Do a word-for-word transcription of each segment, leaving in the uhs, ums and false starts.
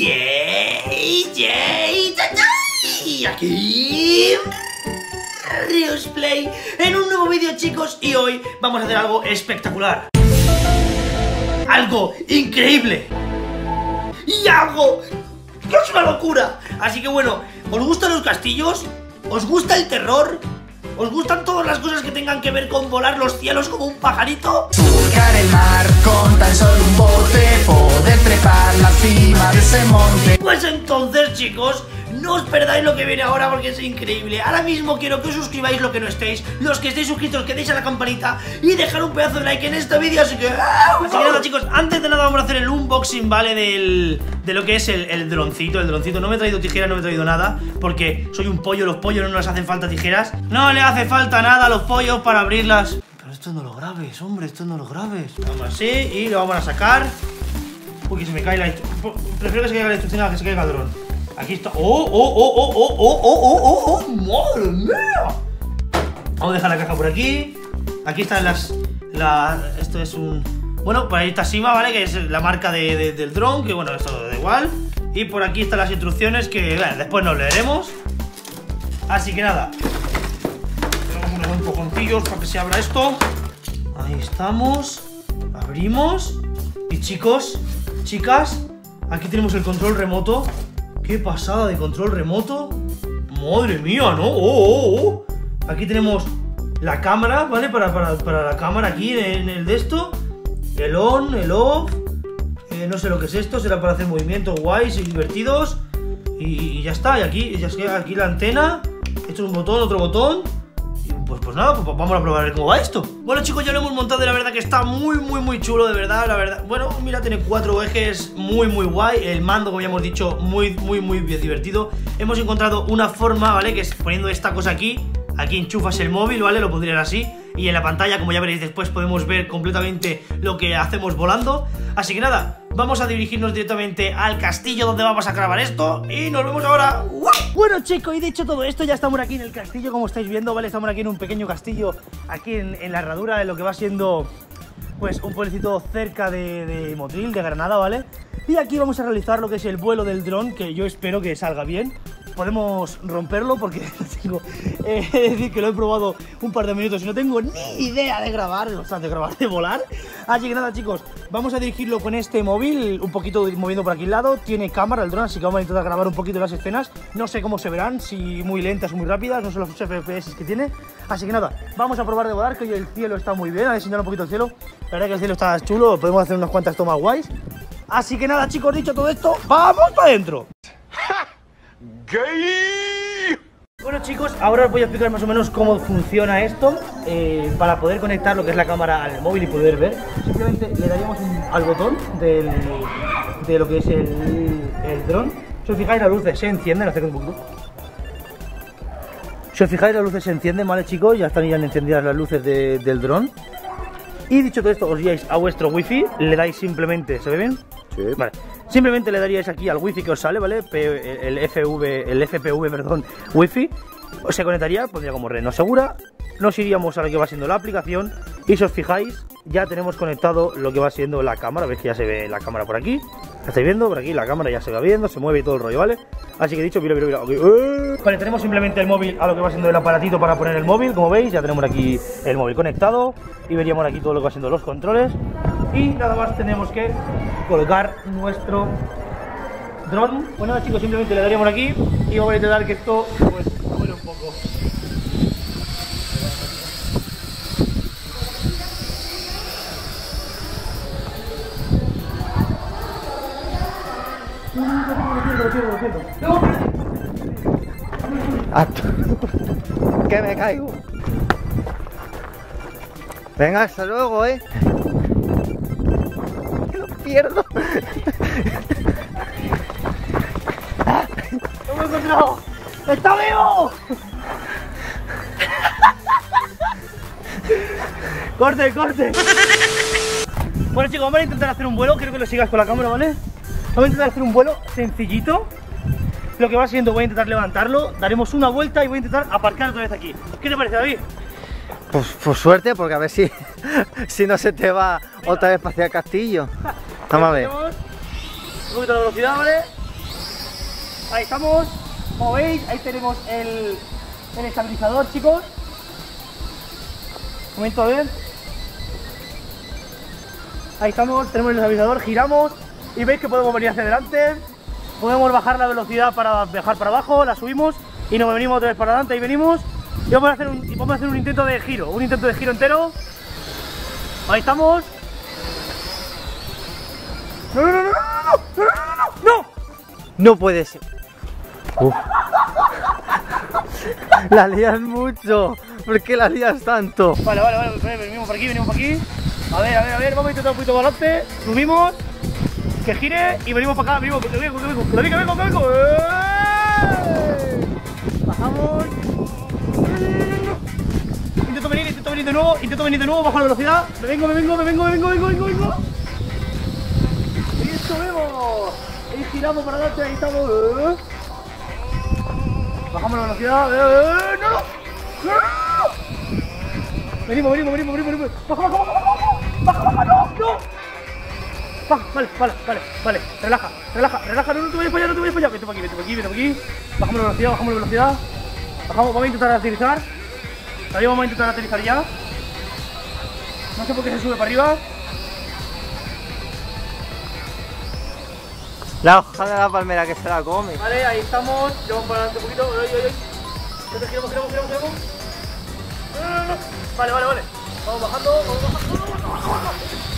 ¡Yay! ¡Yay! ¡Yay! Aquí Riosplay en un nuevo vídeo, chicos, y hoy vamos a hacer algo espectacular, algo increíble y algo que es una locura. Así que bueno, ¿os gustan los castillos? ¿Os gusta el terror? ¿Os gustan todas las cosas que tengan que ver con volar los cielos como un pajarito? Surcar el mar con tan solo un bote, poder trepar la cima de ese monte. Pues entonces, chicos, no os perdáis lo que viene ahora porque es increíble. Ahora mismo quiero que os suscribáis los que no estéis. Los que estéis suscritos, que deis a la campanita y dejar un pedazo de like en este vídeo. Así que... Así que nada, chicos, antes de nada vamos a hacer el unboxing, ¿vale? Del... de lo que es el, el droncito, el droncito. No me he traído tijeras, no me he traído nada, porque soy un pollo, los pollos no les hacen falta tijeras. No le hace falta nada a los pollos para abrirlas. Pero esto no lo grabes, hombre, esto no lo grabes. Vamos así y lo vamos a sacar. Uy, que se me cae la... Prefiero que se caiga la instrucción a que se caiga el dron. Aquí está. ¡Oh, oh, oh, oh, oh, oh, oh, oh, oh! ¡Madre mía! Vamos a dejar la caja por aquí. Aquí están las... La, esto es un... Bueno, pues ahí está Sima, ¿vale? Que es la marca de, de, del dron, que bueno, esto da igual. Y por aquí están las instrucciones que, bueno, después nos leeremos. Así que nada, tenemos unos empujoncillos para que se abra esto. Ahí estamos. Abrimos. Y chicos, chicas, aquí tenemos el control remoto. ¡Qué pasada de control remoto! ¡Madre mía, ¿no? ¡Oh, oh, oh! Aquí tenemos la cámara, ¿vale? Para, para, para la cámara aquí en el de esto. El on, el off. Eh, no sé lo que es esto. Será para hacer movimientos guays y divertidos. Y, y ya está. Y aquí, ya es que aquí la antena. Esto es un botón, otro botón. Y pues, pues nada, pues vamos a probar a ver cómo va esto. Bueno, chicos, ya lo hemos montado y la verdad que está muy, muy, muy chulo, de verdad, la verdad. Bueno, mira, tiene cuatro ejes muy, muy guay. El mando, como ya hemos dicho, muy, muy, muy bien divertido. Hemos encontrado una forma, ¿vale? Que es poniendo esta cosa aquí. Aquí enchufas el móvil, ¿vale? Lo pondrían así. Y en la pantalla, como ya veréis después, podemos ver completamente lo que hacemos volando. Así que nada, vamos a dirigirnos directamente al castillo donde vamos a grabar esto. Y nos vemos ahora. ¡Wow! Bueno, chicos, y dicho todo esto, ya estamos aquí en el castillo, como estáis viendo, ¿vale? Estamos aquí en un pequeño castillo, aquí en, en la herradura de lo que va siendo, pues, un pueblecito cerca de, de Motril, de Granada, ¿vale? Y aquí vamos a realizar lo que es el vuelo del dron, que yo espero que salga bien. Podemos romperlo porque no tengo, eh, es decir, que lo he probado un par de minutos y no tengo ni idea de grabar, o sea, de grabar, de volar. Así que nada, chicos, vamos a dirigirlo con este móvil, un poquito moviendo por aquí al lado. Tiene cámara el dron, así que vamos a intentar grabar un poquito las escenas. No sé cómo se verán, si muy lentas o muy rápidas, no sé los F P S que tiene. Así que nada, vamos a probar de volar, que hoy el cielo está muy bien. A ver, enseñar un poquito el cielo. La verdad que el cielo está chulo, podemos hacer unas cuantas tomas guays. Así que nada, chicos, dicho todo esto, ¡vamos para adentro! ¡Gay! Bueno, chicos, ahora os voy a explicar más o menos cómo funciona esto. eh, Para poder conectar lo que es la cámara al móvil y poder ver, simplemente le daríamos un, al botón del, de lo que es el, el dron. Si os fijáis, las luces se encienden, acerco un poquito. Si os fijáis, las luces se encienden, ¿vale, chicos? Ya están ya encendidas las luces de, del dron. Y dicho todo esto, os guiáis a vuestro wifi, le dais simplemente, ¿se ve bien? Sí. Vale, simplemente le daríais aquí al wifi que os sale, ¿vale? P, el F V, el F P V, perdón, wifi. Se conectaría, pondría como red no segura. Nos iríamos a lo que va siendo la aplicación. Y si os fijáis, ya tenemos conectado lo que va siendo la cámara. Veis que ya se ve la cámara por aquí. ¿La estáis viendo? Por aquí la cámara ya se va viendo, se mueve y todo el rollo, ¿vale? Así que dicho, mira, mira, mira, okay. ¡Eh! Vale, tenemos simplemente el móvil a lo que va siendo el aparatito para poner el móvil. Como veis, ya tenemos aquí el móvil conectado. Y veríamos aquí todo lo que va siendo los controles. Y nada más tenemos que colocar nuestro dron. Bueno, chicos, simplemente le daríamos aquí y vamos a intentar que esto pues vuele un poco. Lo pierdo, lo pierdo, lo pierdo. Que me caigo. Venga, hasta luego, eh. Lo pierdo. ¡Lo hemos encontrado! ¡Está vivo! ¡Corte, corte! Bueno, chicos, vamos a intentar hacer un vuelo. Quiero que lo sigas con la cámara, ¿vale? Vamos a intentar hacer un vuelo sencillito. Lo que va siendo, voy a intentar levantarlo, daremos una vuelta y voy a intentar aparcar otra vez aquí. ¿Qué te parece, David? Pues, pues suerte, porque a ver si, si no se te va. Venga. Otra vez hacia el castillo. Vamos a ver. Un poquito de velocidad, ¿vale? Ahí estamos. Como veis, ahí tenemos el, el estabilizador, chicos. Un momento, a ver. Ahí estamos, tenemos el estabilizador, giramos y veis que podemos venir hacia adelante. Podemos bajar la velocidad para bajar para abajo, la subimos y nos venimos otra vez para adelante y venimos. Y vamos a hacer un, y vamos a hacer un intento de giro, un intento de giro entero. Ahí estamos. No, no, no, no, no, no, no, no, no. No puede ser. Uf. La lías mucho. ¿Por qué la lías tanto? Vale, vale, vale, venimos por aquí, venimos por aquí. A ver, a ver, a ver, vamos a intentar un poquito de balance. Subimos, que gire y venimos para acá, venimos, que vengo, que vengo, que vengo, que vengo, que vengo. ¡Eh! Bajamos. Intento venir, intento venir de nuevo, intento venir de nuevo, bajo la velocidad. Me vengo, me vengo, me vengo, me vengo, me vengo, me vengo, me vengo. Y subimos. Y giramos para adelante, ahí estamos. ¿Eh? Bajamos la velocidad. ¡Eh! ¡No, no! ¡No, no, no! Venimos, venimos, venimos, venimos, venimos. Baja, baja, baja, baja, baja, baja, no, no. Baja, vale, vale, vale, vale. Relaja, relaja, relaja, no, no te vayas para allá, no te vayas para allá. Vete para aquí, vete para aquí, vete para aquí. Bajamos la velocidad, bajamos la velocidad. Bajamos, vamos a intentar aterrizar. Todavía vamos a intentar aterrizar ya. No sé por qué se sube para arriba. La hoja de la palmera que se la come. Vale, ahí estamos. Llevamos para adelante un poquito. Ay, ay, ay. Entonces giramos, giramos, giramos, giramos. No, no, no. Vale, vale, vale. Vamos bajando, vamos bajando, vamos bajando, vamos bajando.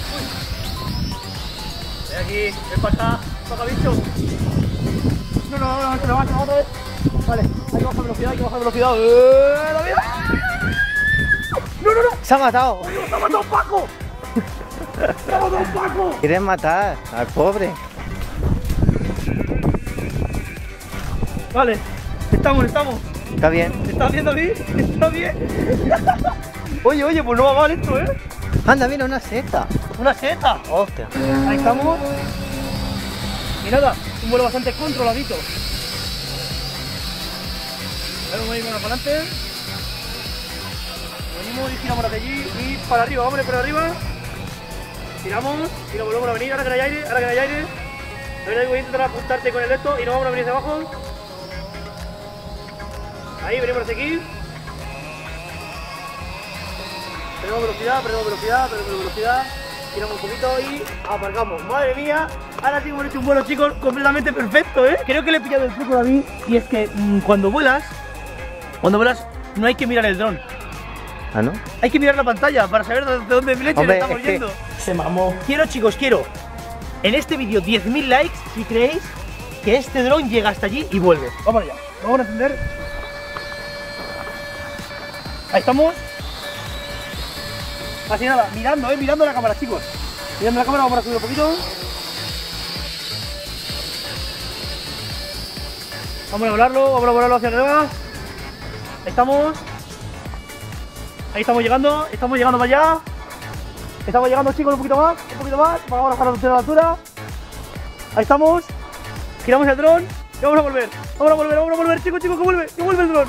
Ven aquí, ven para acá, para acá, bicho. No, no, no, no, se me va, se me va otra vez. Vale, hay que bajar velocidad, hay que bajar velocidad. ¡Eh, la vida! No, no, no. Se ha matado. ¡Se ha matado un Paco! ¡Se ha matado un Paco! Quieren matar al pobre. Vale, estamos, estamos. Está bien. ¿Estás viendo a mí? ¿Está bien? Oye, oye, pues no va mal esto, ¿eh? Anda, mira una seta. Una seta. Hostia. Ahí estamos. Y nada, un vuelo bastante controladito. Vamos a ir para adelante. Venimos y giramos hacia allí y para arriba, vámonos para arriba. Giramos y nos volvemos a venir. Ahora que no hay aire, ahora que no hay aire. A ver, voy a intentar apuntarte con el esto y nos vamos a venir hacia abajo. Ahí, venimos hacia aquí. Perdemos velocidad, perdemos velocidad, perdemos velocidad. Giramos un poquito y aparcamos. Madre mía, ahora sí hemos hecho un vuelo, chicos, completamente perfecto, ¿eh? Creo que le he pillado el truco a mí y es que mmm, cuando vuelas, cuando vuelas no hay que mirar el dron. ¿Ah, no? Hay que mirar la pantalla para saber de dónde leche Hombre, le estamos es que... yendo. Se mamó. Quiero, chicos, quiero en este vídeo diez mil likes si creéis que este dron llega hasta allí y vuelve. Vamos allá, vamos a encender. Ahí estamos. Así nada, mirando, eh, mirando la cámara, chicos. Mirando la cámara, vamos a subir un poquito. Vamos a volarlo, vamos a volarlo hacia arriba. Ahí estamos. Ahí estamos llegando, estamos llegando para allá. Estamos llegando, chicos, un poquito más, un poquito más. Vamos a bajar a la altura. Ahí estamos. Giramos el dron y vamos a volver. Vamos a volver, vamos a volver, chicos, chicos, que vuelve, que vuelve el dron.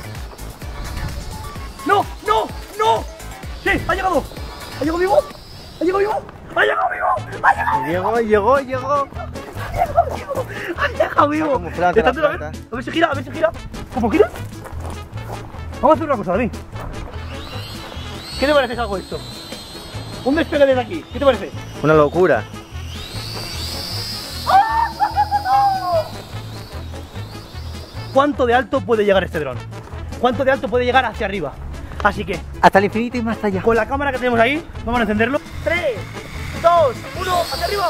¡No! ¡No! ¡No! ¡Sí! ¡Ha llegado! ¡Ha llegado vivo! ¡Ha llegado vivo! ¡Ha llegado vivo! ¡Ha llegado vivo! Llegó, llegó, llegó. ¡Ha llegado vivo! Como planta, Está la a ver, planta. a ver si gira, a ver si gira. ¿Cómo gira? Vamos a hacer una cosa, David. ¿Qué te parece que hago esto? Un despegue desde aquí. ¿Qué te parece? Una locura. ¿Cuánto de alto puede llegar este dron? ¿Cuánto de alto puede llegar hacia arriba? Así que, Hasta el infinito y más allá. con la cámara que tenemos ahí, vamos a encenderlo. tres, dos, uno, hacia arriba.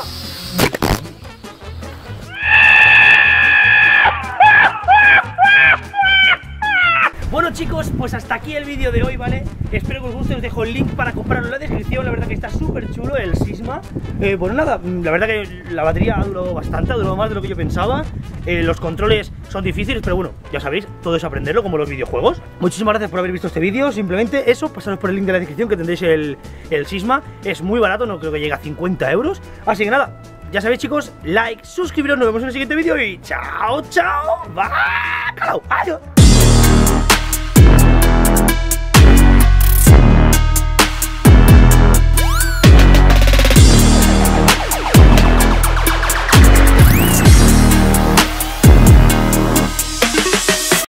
Bueno, chicos, pues hasta aquí el vídeo de hoy, ¿vale? Espero que os guste, os dejo el link para comprarlo en la descripción. La verdad que está súper chulo el Sisma. eh, Bueno, nada, la verdad que la batería ha durado bastante, ha durado más de lo que yo pensaba. eh, Los controles son difíciles, pero bueno, ya sabéis, todo es aprenderlo como los videojuegos. Muchísimas gracias por haber visto este vídeo. Simplemente eso, pasaros por el link de la descripción que tendréis el, el Sisma. Es muy barato, no creo que llegue a cincuenta euros. Así que nada, ya sabéis, chicos, like, suscribiros, nos vemos en el siguiente vídeo y chao, chao, bye, adiós.